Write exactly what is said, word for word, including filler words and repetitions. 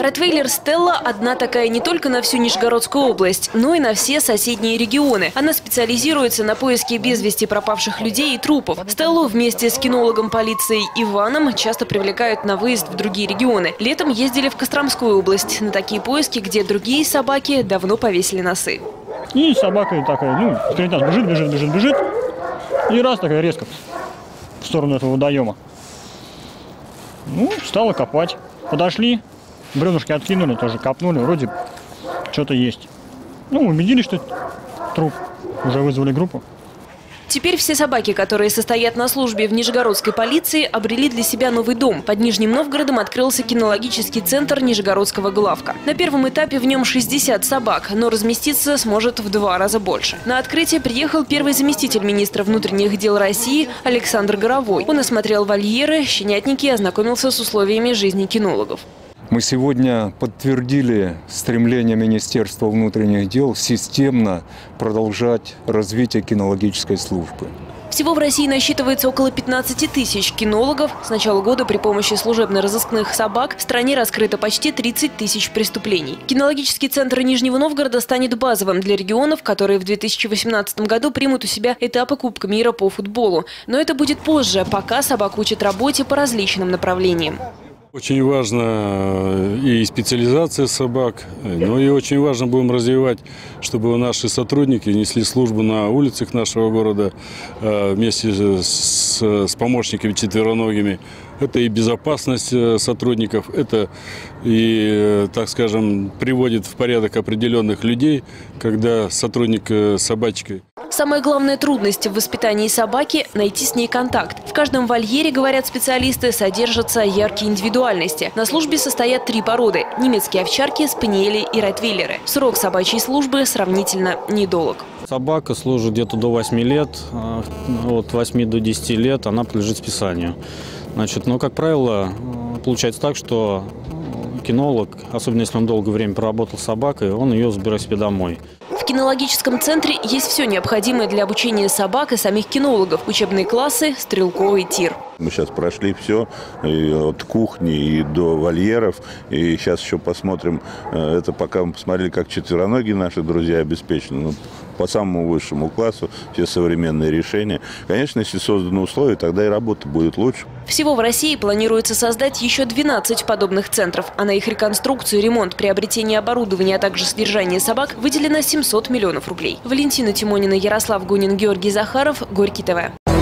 Ротвейлер Стелла – одна такая не только на всю Нижегородскую область, но и на все соседние регионы. Она специализируется на поиске без вести пропавших людей и трупов. Стеллу вместе с кинологом полиции Иваном часто привлекают на выезд в другие регионы. Летом ездили в Костромскую область на такие поиски, где другие собаки давно повесили носы. И собака такая, ну, впереди нас бежит, бежит, бежит, бежит. И раз такая резко в сторону этого водоема. Ну, стала копать. Подошли, бревнышки откинули, тоже копнули, вроде что-то есть. Ну, убедились, что труп. Уже вызвали группу. Теперь все собаки, которые состоят на службе в Нижегородской полиции, обрели для себя новый дом. Под Нижним Новгородом открылся кинологический центр Нижегородского главка. На первом этапе в нем шестьдесят собак, но разместиться сможет в два раза больше. На открытие приехал первый заместитель министра внутренних дел России Александр Горовой. Он осмотрел вольеры, щенятники и ознакомился с условиями жизни кинологов. Мы сегодня подтвердили стремление Министерства внутренних дел системно продолжать развитие кинологической службы. Всего в России насчитывается около пятнадцати тысяч кинологов. С начала года при помощи служебно-розыскных собак в стране раскрыто почти тридцать тысяч преступлений. Кинологический центр Нижнего Новгорода станет базовым для регионов, которые в две тысячи восемнадцатом году примут у себя этапы Кубка мира по футболу. Но это будет позже, пока собак учат работе по различным направлениям. Очень важна и специализация собак, но и очень важно будем развивать, чтобы наши сотрудники несли службу на улицах нашего города вместе с, с помощниками четвероногими. Это и безопасность сотрудников, это и, так скажем, приводит в порядок определенных людей, когда сотрудник с собачкой. Самая главная трудность в воспитании собаки – найти с ней контакт. В каждом вольере, говорят специалисты, содержатся яркие индивидуальности. На службе состоят три породы – немецкие овчарки, спаниели и ротвейлеры. Срок собачьей службы сравнительно недолг. Собака служит где-то до восьми лет, от восьми до десяти лет она подлежит списанию. Значит, но, как правило, получается так, что кинолог, особенно если он долгое время проработал с собакой, он ее забирает себе домой. В кинологическом центре есть все необходимое для обучения собак и самих кинологов. Учебные классы, стрелковый тир. Мы сейчас прошли все, и от кухни и до вольеров. И сейчас еще посмотрим, это пока мы посмотрели, как четвероногие наши друзья обеспечены. Ну, по самому высшему классу все современные решения. Конечно, если созданы условия, тогда и работа будет лучше. Всего в России планируется создать еще двенадцать подобных центров. А на их реконструкцию, ремонт, приобретение оборудования, а также содержание собак выделено семьсот миллионов рублей. Валентина Тимонина, Ярослав Гунин, Георгий Захаров, Горький ТВ.